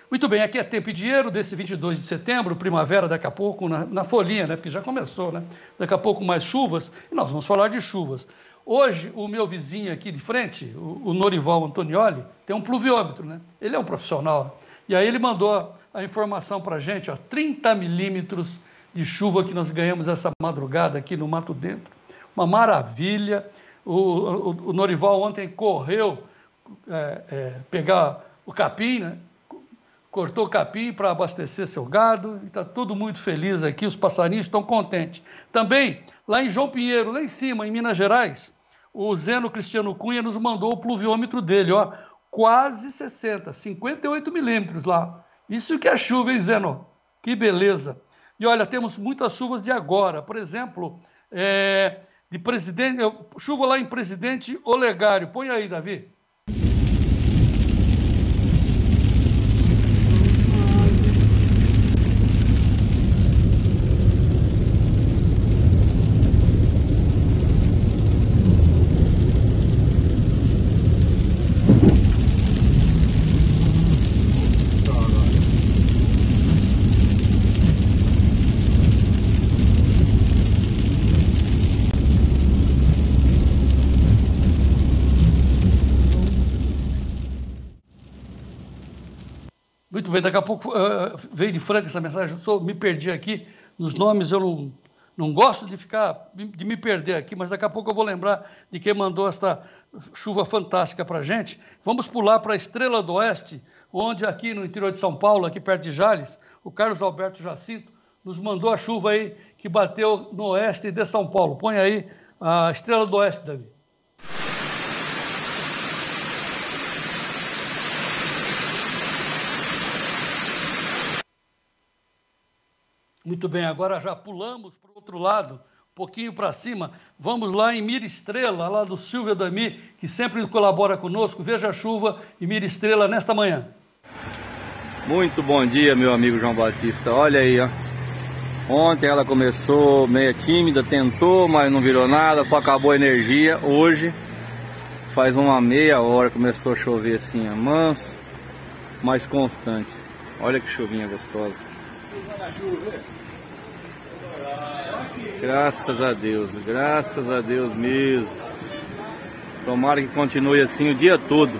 Muito bem, aqui é Tempo e Dinheiro, desse 22 de setembro, primavera, daqui a pouco, na folhinha, né? Porque já começou, né? Daqui a pouco mais chuvas, e nós vamos falar de chuvas. Hoje, o meu vizinho aqui de frente, o Norival Antonioli, tem um pluviômetro, né? Ele é um profissional. E aí ele mandou a informação para a gente, ó, 30 milímetros de chuva que nós ganhamos essa madrugada aqui no Mato Dentro. Uma maravilha. O Norival ontem correu pegar o capim, né? Cortou o capim para abastecer seu gado, e está todo muito feliz aqui, os passarinhos estão contentes. Também, lá em João Pinheiro, lá em cima, em Minas Gerais, o Zeno Cristiano Cunha nos mandou o pluviômetro dele, ó, quase 58 milímetros lá. Isso que é chuva, hein, Zeno? Que beleza. E olha, temos muitas chuvas de agora, por exemplo, chuva lá em Presidente Olegário. Põe aí, Davi. Muito bem, daqui a pouco veio de Franca essa mensagem, me perdi aqui nos nomes, eu não gosto de me perder aqui, mas daqui a pouco eu vou lembrar de quem mandou esta chuva fantástica para a gente. Vamos pular para a Estrela do Oeste, onde aqui no interior de São Paulo, aqui perto de Jales, o Carlos Alberto Jacinto nos mandou a chuva aí que bateu no oeste de São Paulo. Põe aí a Estrela do Oeste, Davi. Muito bem, agora já pulamos para o outro lado, um pouquinho para cima. Vamos lá em Mira Estrela, lá do Silvio Adami, que sempre colabora conosco. Veja a chuva em Mira Estrela nesta manhã. Muito bom dia, meu amigo João Batista. Olha aí, ó. Ontem ela começou meio tímida, tentou, mas não virou nada, só acabou a energia. Hoje, faz uma meia hora, começou a chover assim, ó, manso, mais constante. Olha que chuvinha gostosa. Graças a Deus mesmo. Tomara que continue assim o dia todo.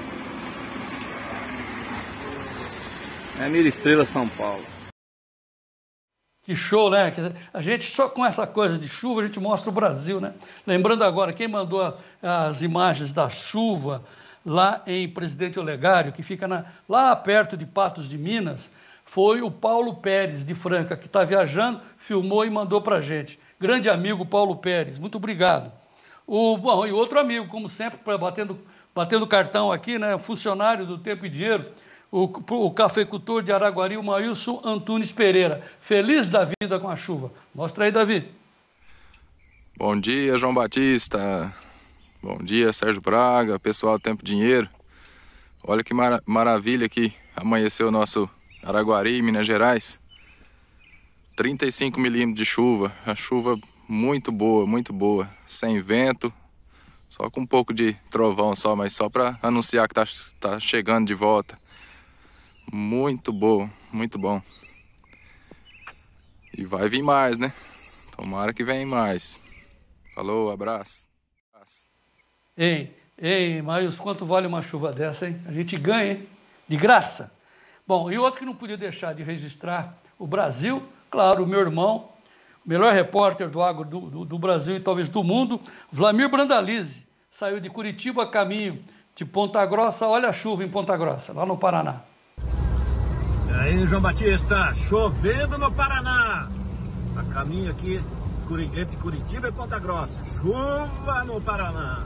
É Mira Estrela, São Paulo. Que show, né? A gente só com essa coisa de chuva a gente mostra o Brasil, né? Lembrando agora, quem mandou as imagens da chuva lá em Presidente Olegário, que fica lá perto de Patos de Minas, foi o Paulo Pérez de Franca, que está viajando, filmou e mandou para a gente. Grande amigo Paulo Pérez, muito obrigado. Bom, e outro amigo, como sempre, batendo cartão aqui, né, funcionário do Tempo e Dinheiro, o cafeicultor de Araguari, o Maílson Antunes Pereira. Feliz da vida com a chuva. Mostra aí, Davi. Bom dia, João Batista. Bom dia, Sérgio Braga, pessoal do Tempo e Dinheiro. Olha que maravilha que amanheceu o nosso Araguari, Minas Gerais. 35 milímetros de chuva, a chuva muito boa, sem vento, só com um pouco de trovão só, mas só para anunciar que tá chegando de volta. Muito boa, muito bom. E vai vir mais, né? Tomara que venha mais. Falou, abraço. Ei, Maílson, quanto vale uma chuva dessa, hein? A gente ganha, hein? De graça. Bom, e outro que não podia deixar de registrar o Brasil, claro, o meu irmão, o melhor repórter do agro do Brasil e talvez do mundo, Vlamir Brandalize, saiu de Curitiba a caminho de Ponta Grossa. Olha a chuva em Ponta Grossa, lá no Paraná. E aí, João Batista, chovendo no Paraná. A caminho aqui entre Curitiba e Ponta Grossa. Chuva no Paraná.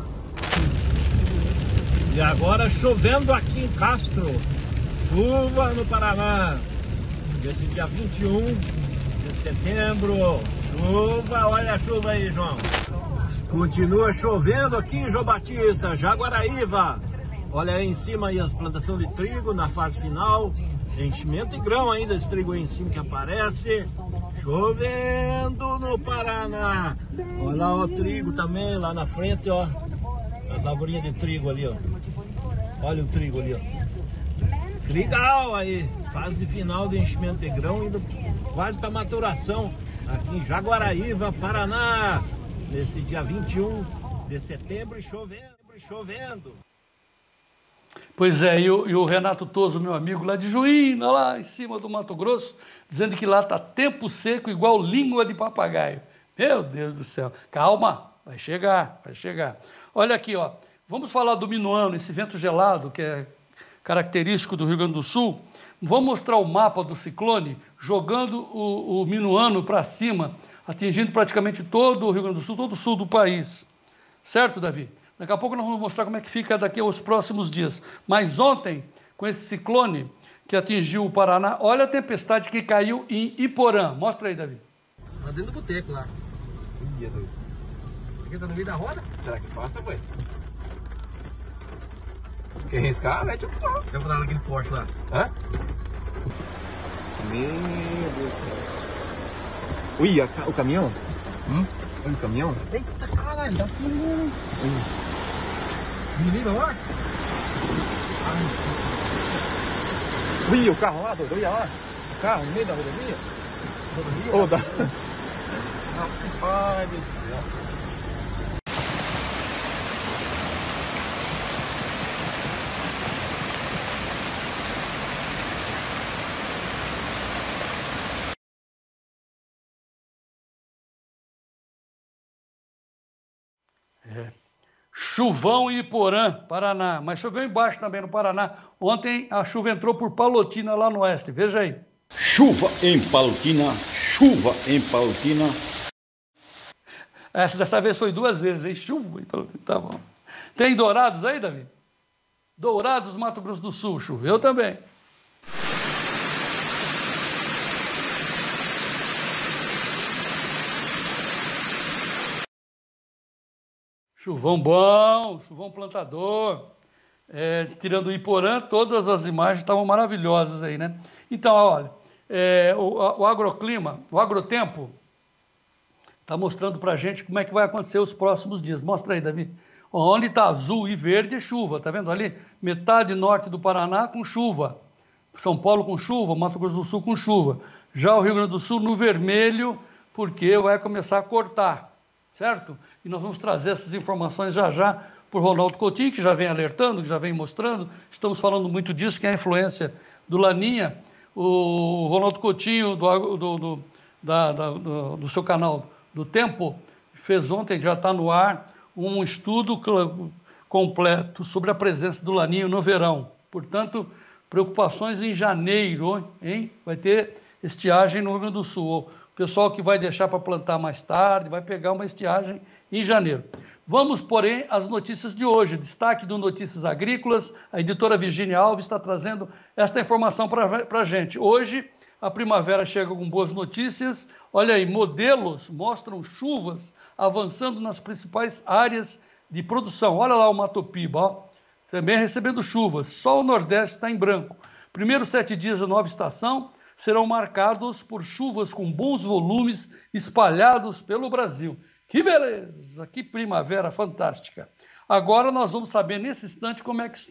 E agora chovendo aqui em Castro. Chuva no Paraná. Esse dia 21 de setembro. Chuva, olha a chuva aí, João. Continua chovendo aqui em João Batista, Jaguaraíva. Olha aí em cima aí as plantações de trigo na fase final. Enchimento e grão ainda, esse trigo aí em cima que aparece. Chovendo no Paraná. Olha lá o trigo também, lá na frente, ó. As lavourinhas de trigo ali, ó. Olha o trigo ali, ó. Trigal aí, fase final do enchimento de grão, indo quase para maturação aqui em Jaguaraíva, Paraná, nesse dia 21 de setembro e chovendo. Pois é, e o Renato Toso, meu amigo, lá de Juína, lá em cima do Mato Grosso, dizendo que lá está tempo seco igual língua de papagaio. Meu Deus do céu. Calma, vai chegar, vai chegar. Olha aqui, ó. Vamos falar do minuano, esse vento gelado que é característico do Rio Grande do Sul. Vamos mostrar o mapa do ciclone, jogando o minuano para cima, atingindo praticamente todo o Rio Grande do Sul, todo o sul do país. Certo, Davi? Daqui a pouco nós vamos mostrar como é que fica daqui aos próximos dias. Mas ontem, com esse ciclone que atingiu o Paraná, olha a tempestade que caiu em Iporã. Mostra aí, Davi. Lá dentro do boteco, lá. Ih, é doido. Aqui tá no meio da roda? Será que passa, ué? Quer arriscar? Mete o carro. Quer botar naquele poste lá. Hã? Meu Deus do céu. Ui, o caminhão? Olha o caminhão. Eita, caralho, tá filmando. Menino lá? Ui, o carro lá, doido, olha lá. O carro no meio da rodovia. Ô, da... Rapaz do céu. Chuvão em Iporã, Paraná, mas choveu embaixo também no Paraná. Ontem a chuva entrou por Palotina lá no oeste, veja aí. Chuva em Palotina, chuva em Palotina. Dessa vez foi 2 vezes, hein? Chuva em Palotina, tá bom. Tem Dourados aí, Davi? Dourados, Mato Grosso do Sul, choveu também. Chuvão bom, chuvão plantador, tirando o Iporã, todas as imagens estavam maravilhosas aí, né? Então, olha, o agroclima, o agrotempo, está mostrando para a gente como é que vai acontecer os próximos dias. Mostra aí, Davi. Onde está azul e verde é chuva, tá vendo ali? Metade norte do Paraná com chuva, São Paulo com chuva, Mato Grosso do Sul com chuva. Já o Rio Grande do Sul no vermelho, porque vai começar a cortar. Certo? E nós vamos trazer essas informações já por Ronaldo Coutinho, que já vem alertando, que já vem mostrando. Estamos falando muito disso, que é a influência do Laninha. O Ronaldo Coutinho, do seu canal do Tempo, fez ontem, já está no ar, um estudo completo sobre a presença do Laninha no verão. Portanto, preocupações em janeiro, hein? Vai ter estiagem no Rio Grande do Sul. O pessoal que vai deixar para plantar mais tarde, vai pegar uma estiagem em janeiro. Vamos, porém, às notícias de hoje. Destaque do Notícias Agrícolas. A editora Virgínia Alves está trazendo esta informação para a gente. Hoje, a primavera chega com boas notícias. Olha aí, modelos mostram chuvas avançando nas principais áreas de produção. Olha lá o Mato Piba, ó, também recebendo chuvas. Só o Nordeste está em branco. Primeiros 7 dias da nova estação serão marcados por chuvas com bons volumes espalhados pelo Brasil. Que beleza, que primavera fantástica. Agora nós vamos saber nesse instante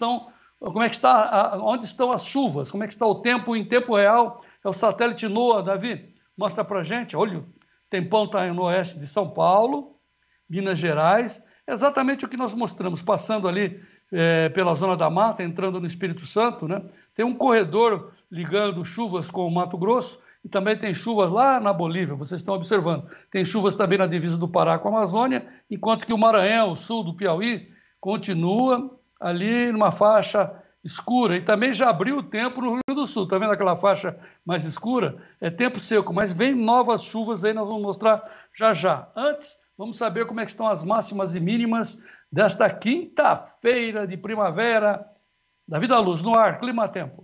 onde estão as chuvas, como é que está o tempo em tempo real. É o satélite NOAA, Davi, mostra pra gente. Olha, o tempão está no oeste de São Paulo, Minas Gerais, exatamente o que nós mostramos, passando ali pela Zona da Mata, entrando no Espírito Santo, né? Tem um corredor ligando chuvas com o Mato Grosso e também tem chuvas lá na Bolívia, vocês estão observando. Tem chuvas também na divisa do Pará com a Amazônia, enquanto que o Maranhão, o sul do Piauí, continua ali numa faixa escura. E também já abriu o tempo no Rio Grande do Sul. Está vendo aquela faixa mais escura? É tempo seco, mas vem novas chuvas aí, nós vamos mostrar já. Antes, vamos saber como é que estão as máximas e mínimas desta quinta-feira de primavera. Davi da Luz, no ar, Clima Tempo.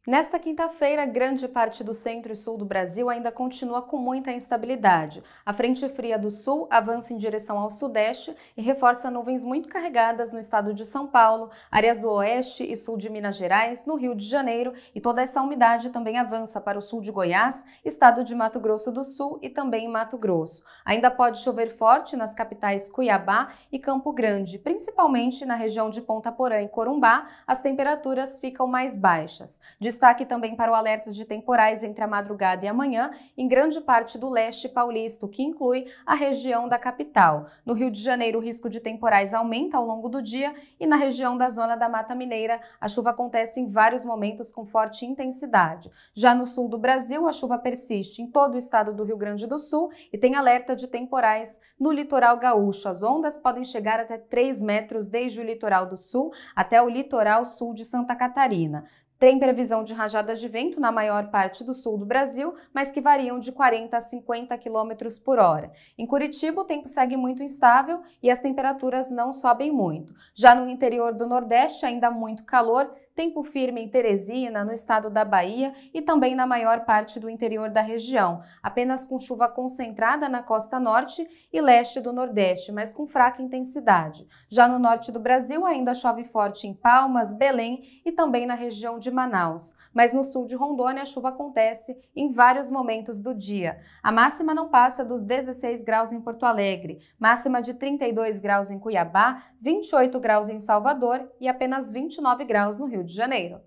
Nesta quinta-feira, grande parte do centro e sul do Brasil ainda continua com muita instabilidade. A frente fria do sul avança em direção ao sudeste e reforça nuvens muito carregadas no estado de São Paulo, áreas do oeste e sul de Minas Gerais, no Rio de Janeiro, e toda essa umidade também avança para o sul de Goiás, estado de Mato Grosso do Sul e também em Mato Grosso. Ainda pode chover forte nas capitais Cuiabá e Campo Grande, principalmente na região de Ponta Porã e Corumbá, as temperaturas ficam mais baixas. Destaque também para o alerta de temporais entre a madrugada e amanhã em grande parte do leste paulista, o que inclui a região da capital. No Rio de Janeiro, o risco de temporais aumenta ao longo do dia e na região da zona da Mata Mineira, a chuva acontece em vários momentos com forte intensidade. Já no sul do Brasil, a chuva persiste em todo o estado do Rio Grande do Sul e tem alerta de temporais no litoral gaúcho. As ondas podem chegar até 3 metros desde o litoral do sul até o litoral sul de Santa Catarina. Tem previsão de rajadas de vento na maior parte do sul do Brasil, mas que variam de 40 a 50 km por hora. Em Curitiba, o tempo segue muito instável e as temperaturas não sobem muito. Já no interior do Nordeste, ainda muito calor, tempo firme em Teresina, no estado da Bahia e também na maior parte do interior da região, apenas com chuva concentrada na costa norte e leste do Nordeste, mas com fraca intensidade. Já no norte do Brasil ainda chove forte em Palmas, Belém e também na região de Manaus, mas no sul de Rondônia a chuva acontece em vários momentos do dia. A máxima não passa dos 16 graus em Porto Alegre, máxima de 32 graus em Cuiabá, 28 graus em Salvador e apenas 29 graus no Rio de Janeiro.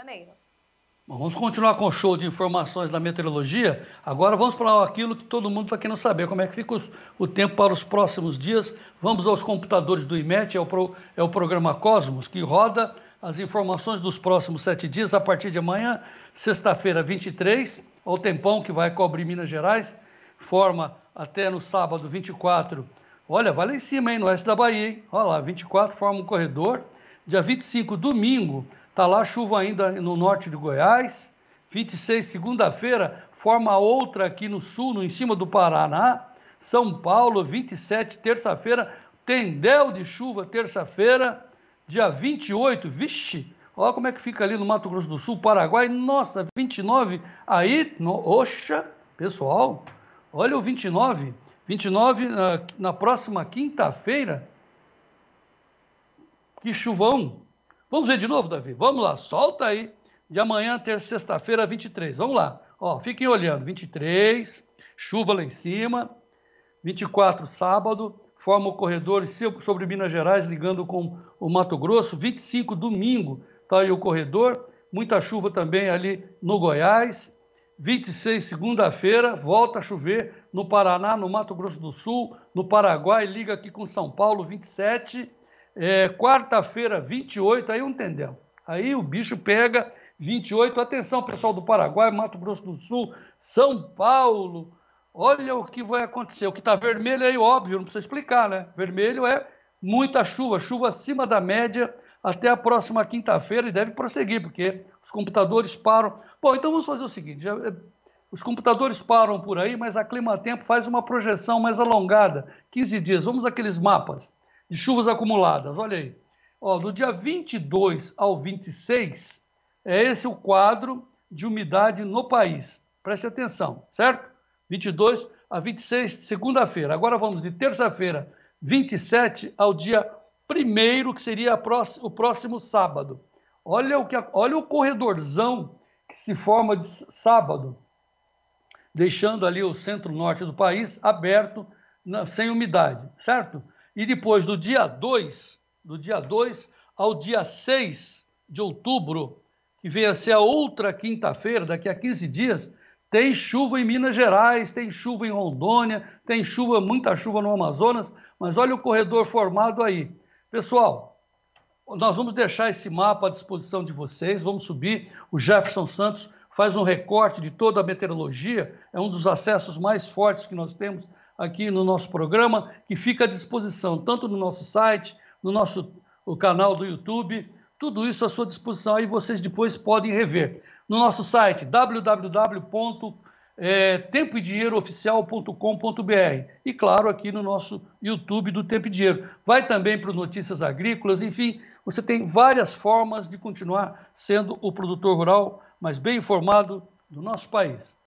Bom, vamos continuar com o show de informações da meteorologia. Agora vamos para aquilo que todo mundo está querendo saber, como é que fica o tempo para os próximos dias. Vamos aos computadores do IMET, é o programa Cosmos, que roda as informações dos próximos 7 dias, a partir de amanhã, sexta-feira 23, ao tempão que vai cobrir Minas Gerais, forma até no sábado 24. Olha, vai lá em cima, hein, no oeste da Bahia, hein? Olha lá, 24 forma um corredor. Dia 25, domingo, está lá chuva ainda no norte de Goiás. 26, segunda-feira, forma outra aqui no sul, em cima do Paraná. São Paulo, 27, terça-feira, tendel de chuva, terça-feira. Dia 28, vixe, olha como é que fica ali no Mato Grosso do Sul, Paraguai. Nossa, 29, aí, oxa, pessoal, olha o 29 na próxima quinta-feira. Que chuvão. Vamos ver de novo, Davi? Vamos lá, solta aí. De amanhã até sexta-feira, 23. Vamos lá. Ó, fiquem olhando. 23, chuva lá em cima. 24, sábado, forma o corredor sobre Minas Gerais, ligando com o Mato Grosso. 25, domingo, tá aí o corredor. Muita chuva também ali no Goiás. 26, segunda-feira, volta a chover no Paraná, no Mato Grosso do Sul, no Paraguai, liga aqui com São Paulo, 27. Quarta-feira, 28, aí um tendel. Aí o bicho pega, 28. Atenção, pessoal do Paraguai, Mato Grosso do Sul, São Paulo. Olha o que vai acontecer. O que está vermelho aí, óbvio, não precisa explicar, né? Vermelho é muita chuva, chuva acima da média até a próxima quinta-feira e deve prosseguir, porque os computadores param. Bom, então vamos fazer o seguinte, os computadores param por aí, mas a Climatempo faz uma projeção mais alongada, 15 dias. Vamos àqueles mapas de chuvas acumuladas, olha aí. Ó, do dia 22 ao 26, é esse o quadro de umidade no país. Preste atenção, certo? 22 a 26, segunda-feira. Agora vamos de terça-feira, 27, ao dia 1º, que seria o próximo sábado. Olha o corredorzão que se forma de sábado, deixando ali o centro-norte do país aberto, sem umidade, certo? E depois do dia 2 ao dia 6 de outubro, que vem a ser a outra quinta-feira, daqui a 15 dias, tem chuva em Minas Gerais, tem chuva em Rondônia, tem chuva, muita chuva no Amazonas, mas olha o corredor formado aí. Pessoal, nós vamos deixar esse mapa à disposição de vocês, vamos subir, o Jefferson Santos faz um recorte de toda a meteorologia, é um dos acessos mais fortes que nós temos aqui no nosso programa, que fica à disposição tanto no nosso site, no o canal do YouTube, tudo isso à sua disposição, aí vocês depois podem rever. No nosso site, www.tempoedinheirooficial.com.br e, claro, aqui no nosso YouTube do Tempo e Dinheiro. Vai também para o Notícias Agrícolas, enfim, você tem várias formas de continuar sendo o produtor rural mais bem informado do nosso país.